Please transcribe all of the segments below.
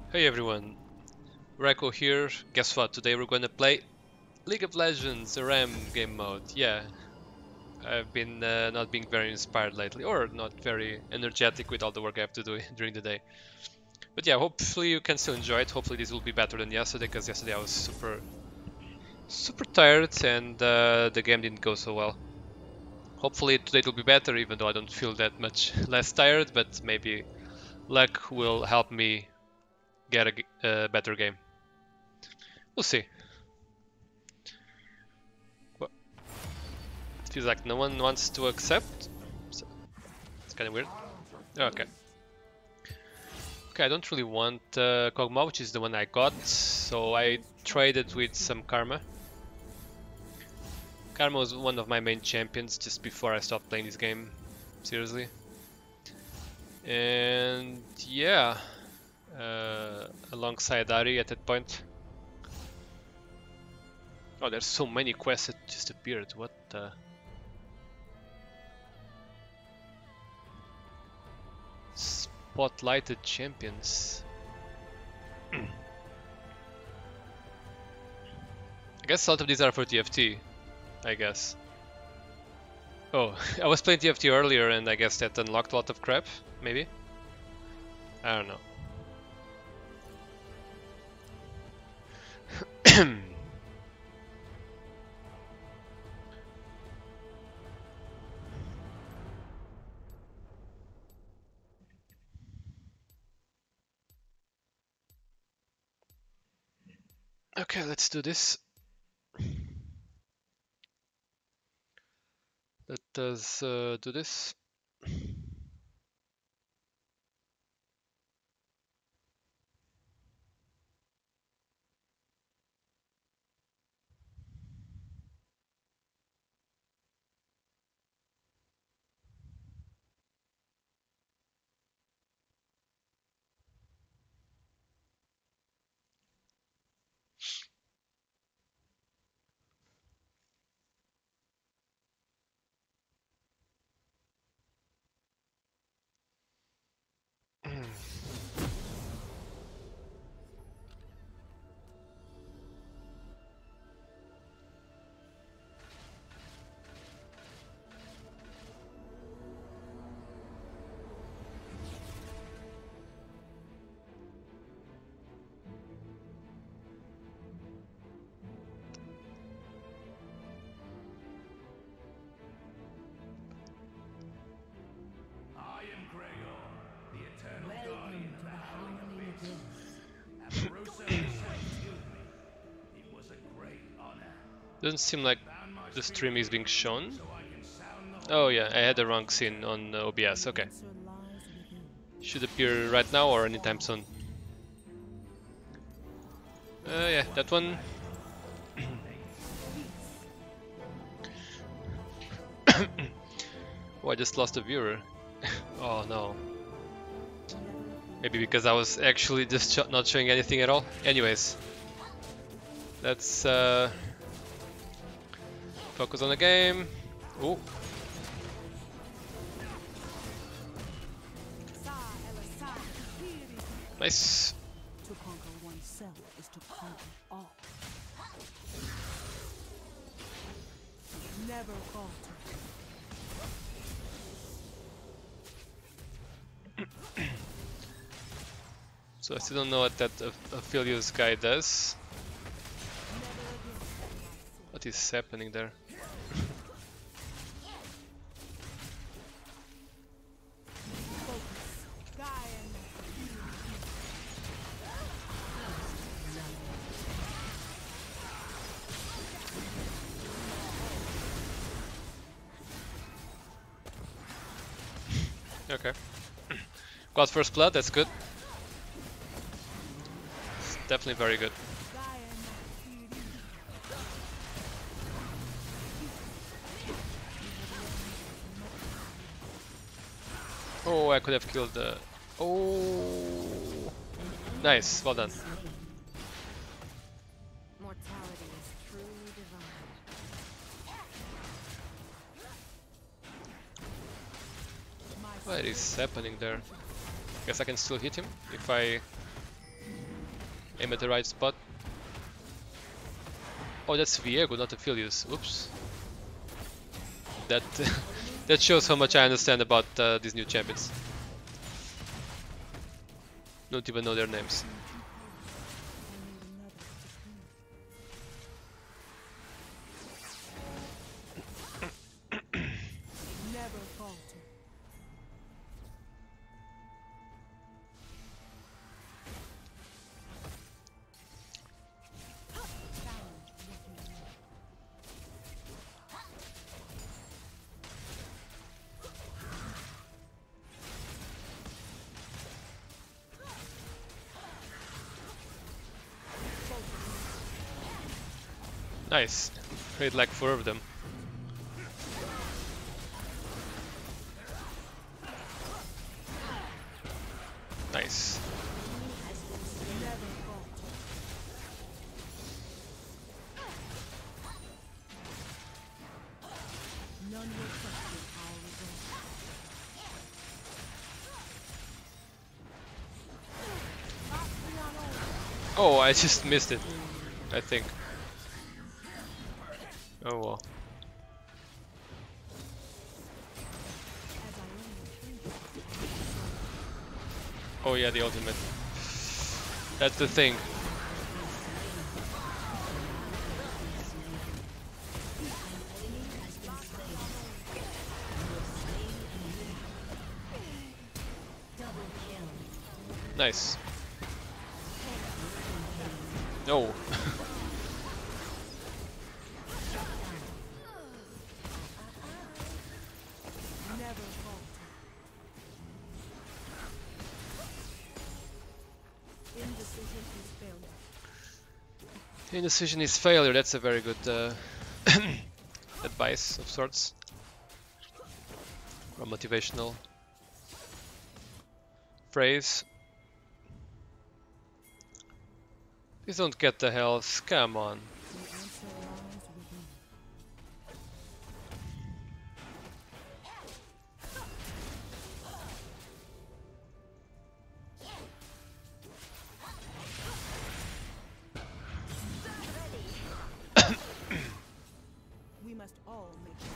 Hey everyone, Reko here. Guess what? Today we're going to play League of Legends RAM game mode. Yeah, I've been not being very inspired lately, or not very energetic with all the work I have to do during the day. But yeah, hopefully you can still enjoy it. Hopefully this will be better than yesterday, because yesterday I was super tired and the game didn't go so well. Hopefully today it will be better, even though I don't feel that much less tired, but maybe luck will help me get a better game. We'll see. Well, it feels like no one wants to accept. So it's kind of weird. Okay. Okay, I don't really want Kog'Maw, which is the one I got, so I traded with some Karma. Karma was one of my main champions just before I stopped playing this game, seriously. And yeah, alongside Ari at that point. Oh, there's so many quests that just appeared, what the... Spotlighted champions. I guess a lot of these are for TFT, I guess. Oh, I was playing TFT earlier and I guess that unlocked a lot of crap, maybe? I don't know. Okay, let's do this. Let us do this. Doesn't seem like the stream is being shown. Oh yeah, I had the wrong scene on OBS, okay. Should appear right now or anytime soon. Yeah, that one. Oh, I just lost a viewer. Oh no. Maybe because I was actually just not showing anything at all. Anyways, let's focus on the game. Ooh. Nice. To conquer oneself is to conquer all. Never falter. So I still don't know what that Aphelios guy does. What is happening there? Okay. Got first blood, that's good. It's definitely very good. Oh, I could have killed the... Oh, nice, well done. Mortality is truly divine. What is happening there? Guess I can still hit him if I Aim at the right spot. Oh, that's Viego, not Aphelios. Oops. That that shows how much I understand about these new champions. Don't even know their names. Never falter. Nice. Create like 4 of them. Nice. Never falter. None will question our resolve. Oh, I just missed it, I think. Oh well. As I only think Oh yeah, the ultimate. That's the thing. Nice. No. never falter. Indecision is failure. Indecision is failure. That's a very good advice of sorts. Or motivational phrase. Please don't get the health. Come on. The answer lies within. We must all make a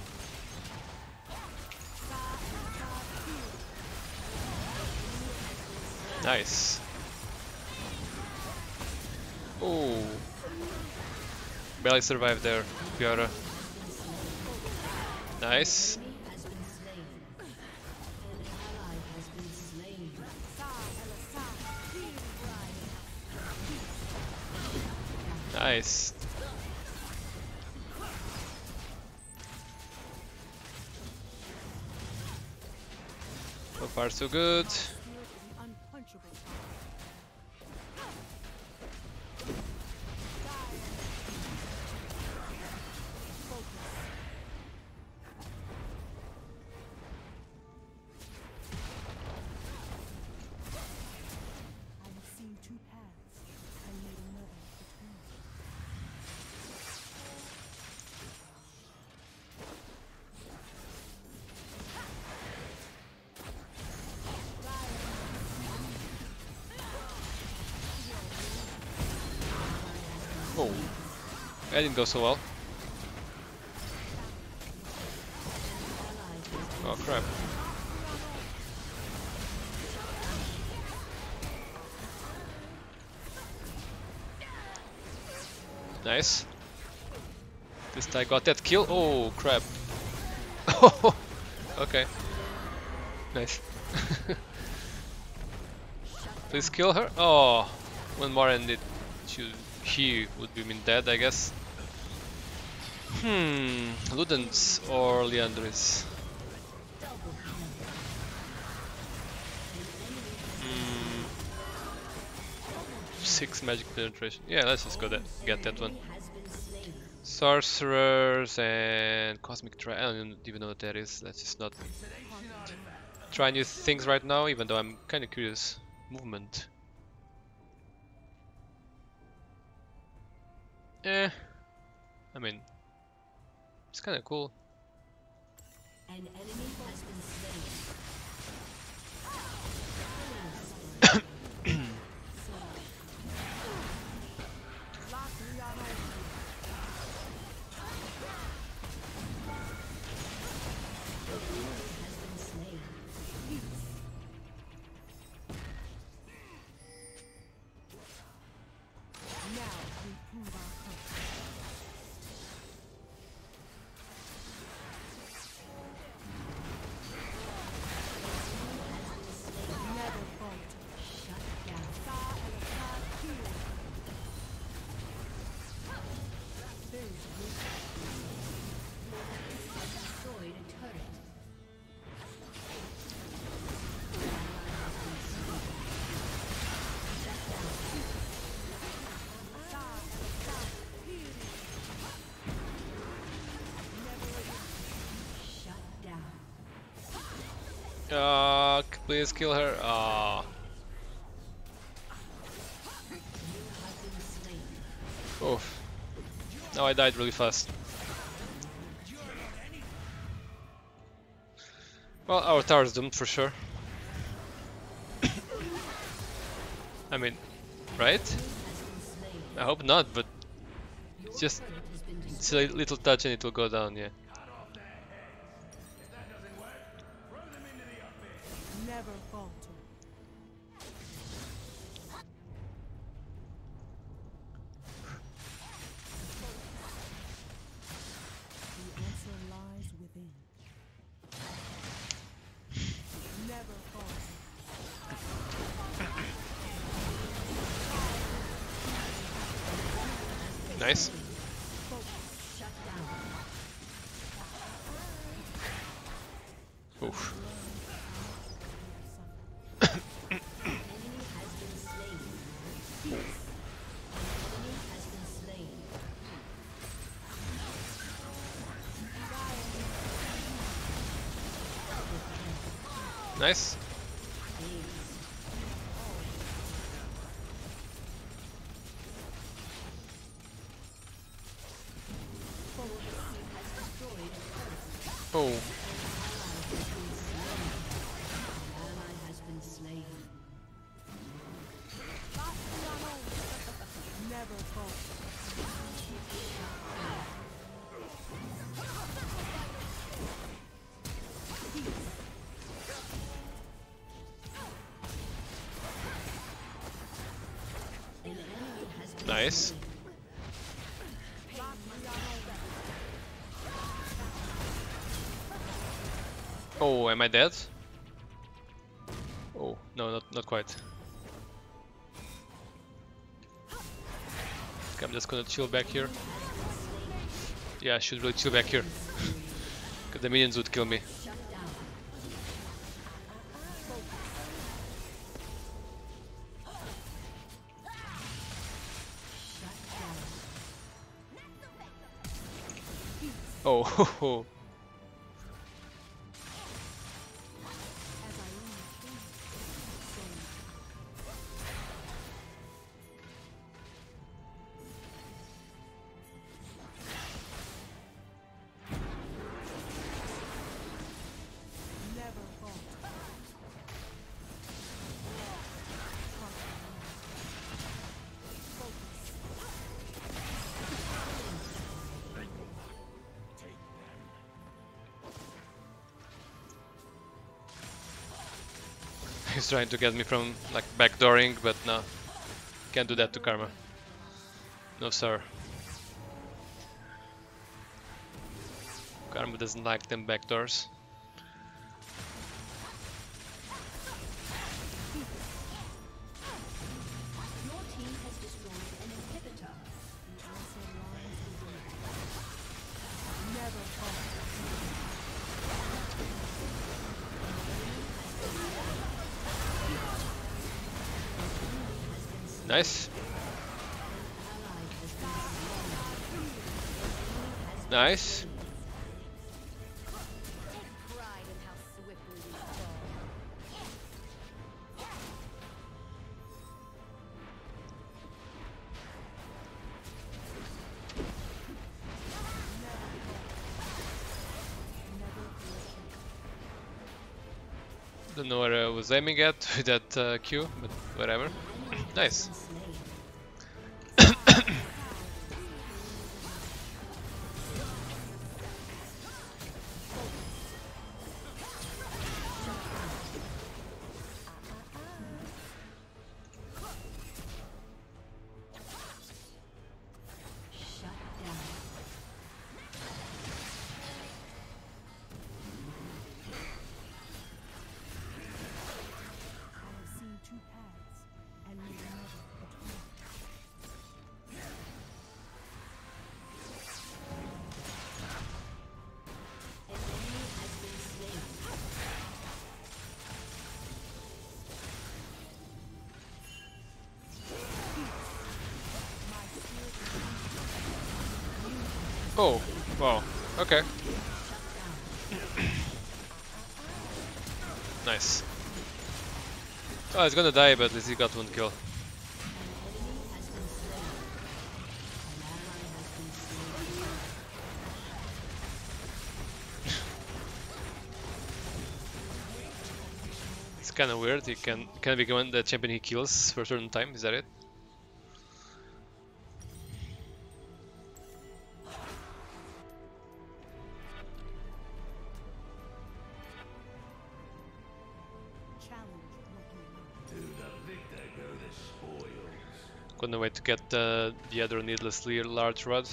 choice. Nice. Oh. Barely survived there, Fiora. Nice. Nice. So far so good. Unpunchable. I have seen two paths and made another between. Oh. That didn't go so well. Oh crap. Nice. This guy got that kill. Oh crap. Okay. Nice. Please kill her. Oh, one more and he would be dead, I guess. Ludens or Liandris. 6 magic penetration. Yeah, let's just go get that one. Sorcerers and Cosmic I don't even know what that is. Let's just not try new things right now, even though I'm kind of curious. Movement. I mean, it's kind of cool. An enemy has been slain. Please kill her. Oof. Now I died really fast. Well, our tower's doomed for sure. I mean, right? I hope not, but just it's a little touch and it will go down, yeah. Never falter. The answer lies within. Never falter. Nice. Oof. Nice. Oh. Never falter. Nice. Oh, am I dead? Oh, no, not quite. Okay, I'm just gonna chill back here. Yeah, I should really chill back here. Cause the minions would kill me. Oh, ho, ho. As I only think, so never falter. Focus. He's trying to get me from like backdooring, but no. Can't do that to Karma. No sir. Karma doesn't like them backdoors. Your team has destroyed an inhibitor. The answer lies within. Never falter. Nice. Nice. Pride in how swiftly we fall. Don't know where I was aiming at with that Q, but whatever. Nice. Shut down. I have seen two paths and made another between. An enemy has been slain. My spirit Oh, wow. Okay. Nice. Oh, he's gonna die, but at least he got one kill. An enemy has been slain. An ally has been slain. It's kind of weird. He can become the champion he kills for a certain time. Is that it? Challenge what you know. Gonna wait to get the other needlessly large rod.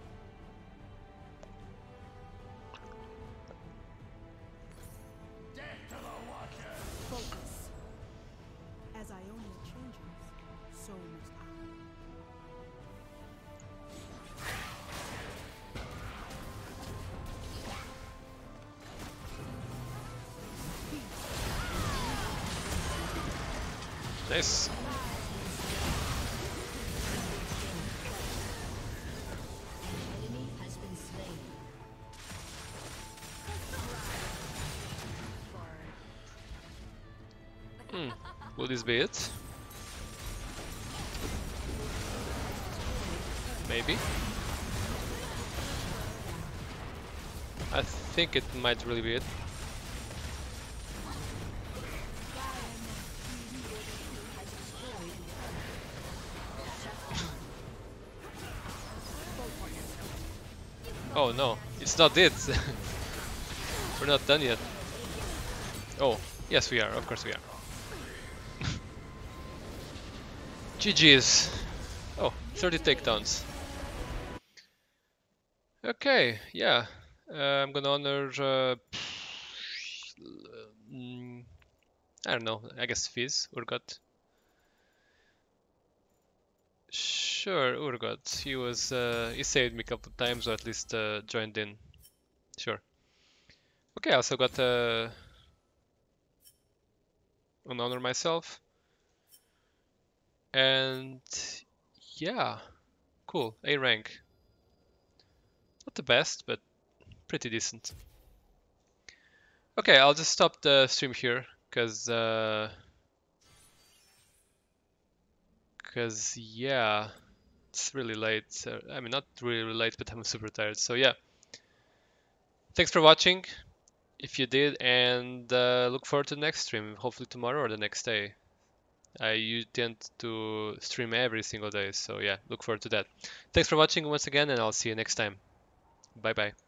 Focus. As Ionia changes, so must I. Nice. An enemy has been slain. Will this be it? Maybe. I think it might really be it. Oh no, it's not it. We're not done yet. Oh, yes we are, of course we are. GG's. Oh, 30 takedowns. Okay, yeah. I'm gonna honor... I don't know, I guess Fizz, Urgot. Sure, Urgot. He saved me a couple of times, or at least joined in. Sure. Okay, I also got an honor myself. And yeah, cool, A rank. Not the best, but pretty decent. Okay, I'll just stop the stream here, cause yeah, it's really late. I mean, not really late, but I'm super tired. So yeah, thanks for watching, if you did, and look forward to the next stream, hopefully tomorrow or the next day. You tend to stream every single day, so yeah, look forward to that. Thanks for watching once again, and I'll see you next time. Bye bye.